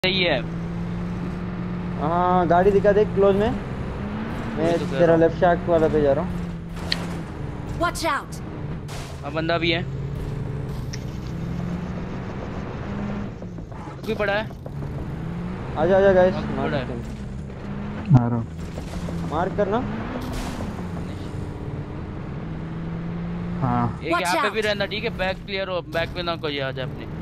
सही है। हाँ गाड़ी दिखा दे क्लोज में। मैं तो तेरा लेफ्ट शैक वाला पे जा रहा हूँ। Watch out! अब बंदा भी है, भी पड़ा है। आजा आजा गाइस, पड़ा मार है। करना। आ रहा हूँ। मार करना। हाँ एक Watch यहाँ पे out! भी रहना, ठीक है। बैक क्लियर हो, बैक पे ना कोई आ जाए अपने।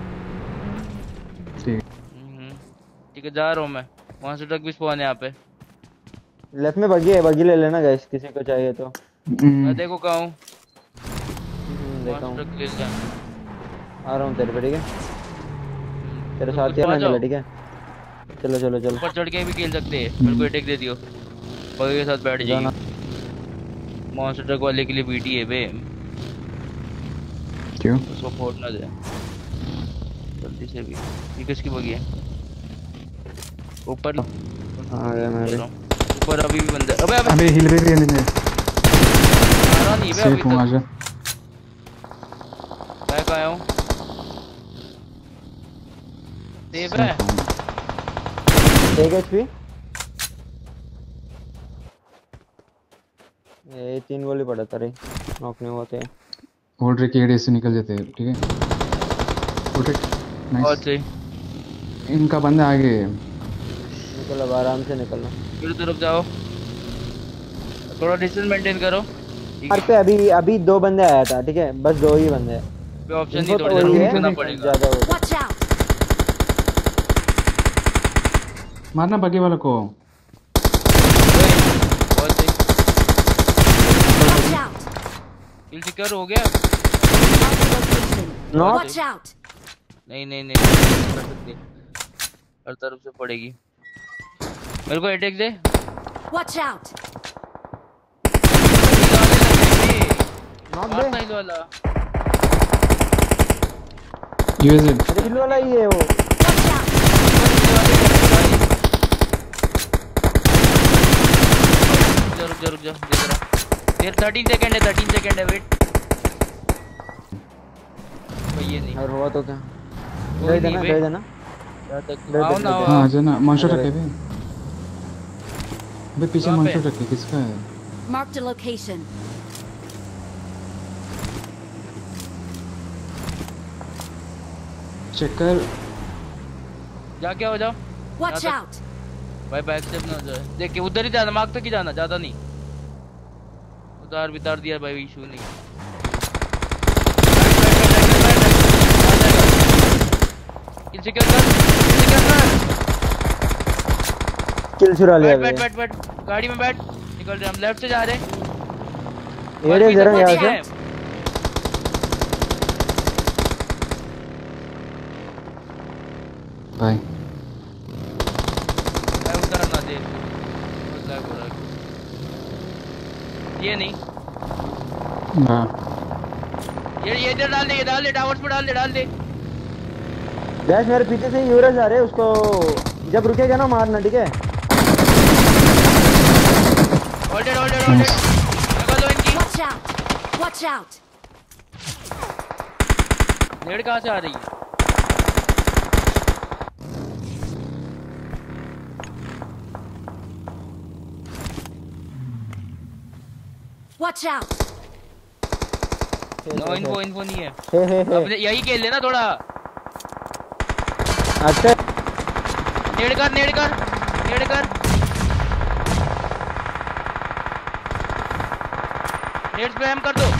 ठीक ठीक है, जा रहा हूँ मैं। वहां से ट्रक भी स्पॉन है यहाँ पे। लेफ्ट में बगी है, बगी ले लेना गाइस किसी को चाहिए तो। मैं देखो कहाँ हूँ, वहां देखा से हूँ। ट्रक ले लिया। आ रहा हूँ तेरे पे, ठीक है। तेरे तो साथ ही तो आ आना मिला, जाओ। ठीक है। चलो चलो चलो। ऊपर चढ़ के भी खेल सकते हैं। मेरे को अटैक दे दियो, बगी के साथ बैठ जाना। जाइए। मॉन्स्टर ट्रक वाले के लिए बीटी है बे, क्यों? उसको फोड़ ना दे जल्दी से भी। ये किसकी बगी है? ऊपर आ गया मैं भी। ऊपर अभी भी बंदा। अबे अबे अबे हिल पे भी रहने दे। आ रहा नहीं बे अभी सेफ हूँ, तक। आजा। बैक आया हूँ, सेफ है। सेफ हूँ। एक एचपी। ये 3 गोली पड़ा था रे, नॉक नहीं हुआ थे। होल्ड रे केड़े से निकल जाते हैं, ठीक है। होल्ड रे। बहुत नाइस। सही। इनका बंदा आगे है। निकल, अब आराम से निकलना। फिर तरफ जाओ, थोड़ा डिस्टेंस मेंटेन करो। ठीक मार है, पे अभी अभी 2 बंदे आया था, ठीक है। बस 2 ही बंदे हैं। कोई ऑप्शन नहीं, इनको तो थोड़ी देर वही रुक है, करना पड़ेगा। ज्यादा हो। Watch out! मारना बगे वाला को। बहुत सही। Watch out! किल सिक्योर हो गया। Mark the location. Knock. Watch out! नहीं नहीं नहीं, कर सकते। हर तरफ से पड़ेगी। मेरे को अटैक दे। Watch out! नॉक मारता दे। हिल वाला। यूएसएड। अरे हिल वाला ही है वो। Watch out! रुक जा रुक जा, देख रहा। देर 13 सेकंड है, 13 सेकंड है, वेट। भाई ये नहीं और हुआ तो क्या? कोई दे नहीं देना, बे। दे देना। यहाँ तक दे आओ दे, ना, दे दे। हाँ आओ। आजा ना, मॉन्स्टर आजा ट्रक है भाई। बे। अबे पीछे कहाँ पे? मॉन्स्टर ट्रक है, किसका है? Marked a location. चेक कर। जाके हो जाओ। Watch यहाँ out! भाई बैक स्टेप ना हो जाए। देख के उधर ही जाना, मार्ग तक ही जाना, ज्यादा नहीं। उतार बितार दिया भाई, इशू नहीं। किल सिक्योर कर, किल सिक्योर कर। किल चुरा लिया बैठ बे। बैठ बैठ बैठ, गाड़ी में बैठ। निकल रहे हम, लेफ्ट से जा रहे। ये रे जरा यहाँ से। भाई उतार ना दे, ये नहीं। हाँ ये इधर डाल दे, ये डाल दे, टावर्स पे डाल दे, डाल दे। गैस मेरे पीछे से यूरस आ रहे हैं, उसको जब रुकेगा ना मारना, ठीक है। होल्डेड होल्डेड होल्डेड, लगा लो इनकी। Watch out! Watch out! नेड कहाँ से आ रही है? Watch out! No info, info नहीं है। हे अपने यही खेल लेना थोड़ा। अच्छा नेड कर, नेड कर, नेड कर। नेड स्पैम कर दो।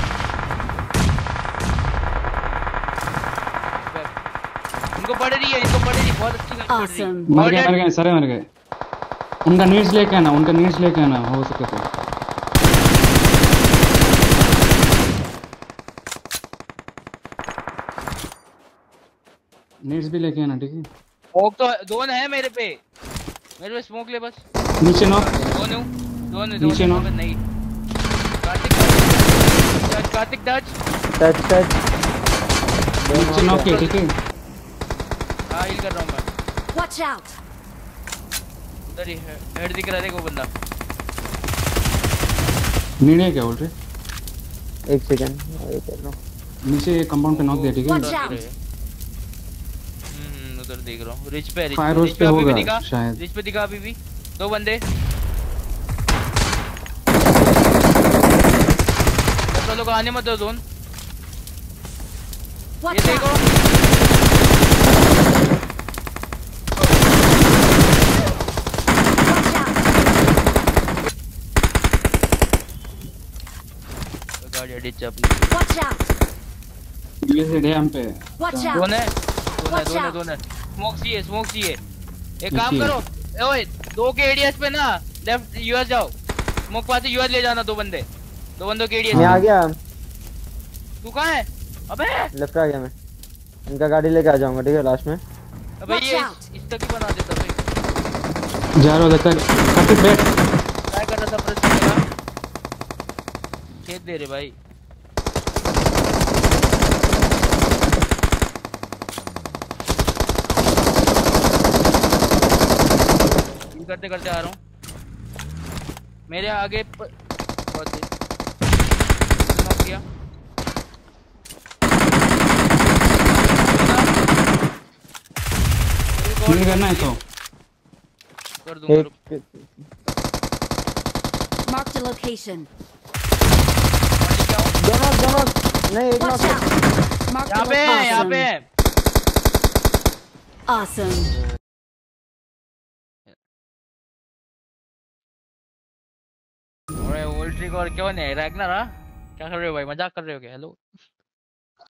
इनको पड़ रही है, इनको पड़ रही है, बहुत अच्छी गन पड़ रही है। Awesome. मर गए सारे मर गए। उनका नीड्स लेके आना, उनका नीड्स लेके आना हो सके तो। नीड्स भी लेके आना, ठीक है। स्मोक तो दोन है मेरे पे स्मोक ले बस। नीचे नॉक। दोन नीचे नॉक। नहीं। कार्तिक कार्तिक टच। टच नीचे नॉक किया, ठीक है। हाँ हील कर रहा हूँ मैं। Watch out! उधर ही हेड दिख रहा है, देखो बंदा। नीड है क्या बोल रहे? एक सेकंड वेट कर लो। नीचे कंपाउंड पे नॉक दिया, ठीक है। Watch out! उधर देख रहा हूँ। रिच पे फायर हाउस पे अभी भी होगा दिखा, शायद। रिच पे दिखा अभी भी। 2 बंदे तो लोग आने मत दो जोन। ये Watch देखो out! Watch out! गाड़ी डिच अपनी। Watch out! ये डैम पे Watch out! दोन है, दोन है, Watch दोन है, out. दोन है। स्मोक चाहिए, स्मोक चाहिए। एक काम देखिए। करो, ओए 2 के एडीएस पे ना लेफ्ट यूएस जाओ। स्मोक पास से यूएस ले जाना 2 बंदे, 2 बंदों के एडीएस। मैं आ गया, तू कहाँ है? अबे लेफ्ट आ गया मैं। इनका गाड़ी लेके आ जाऊंगा, ठीक है लास्ट में। अबे Watch ये out. इस तक ही बना देता भाई। जा रहा देखकर काफी बैक। ट्राई कर रहा था प्रेस करेगा। खेत दे रे भाई। ये करते करते आ रहा हूँ। मेरे आगे बहुत तेज। नॉक किया। नहीं करना है तो कर दूंगा रुक। एक Marked a location. दोनों दोनों नहीं, एक Watch knock. out! Marked a यहाँ पे है, यहाँ पे location. है। Awesome. अरे वोल्ट्रिक और क्यों नहीं रैगनर? हाँ क्या कर रहे हो भाई, मजाक कर रहे हो क्या? हेलो।